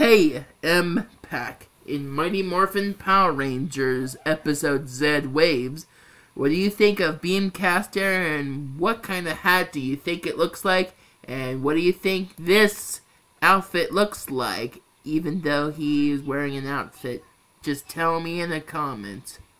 Hey, M-Pack. In Mighty Morphin Power Rangers episode Z Waves, what do you think of Beamcaster, and what kind of hat do you think it looks like? And what do you think this outfit looks like, even though he is wearing an outfit? Just tell me in the comments.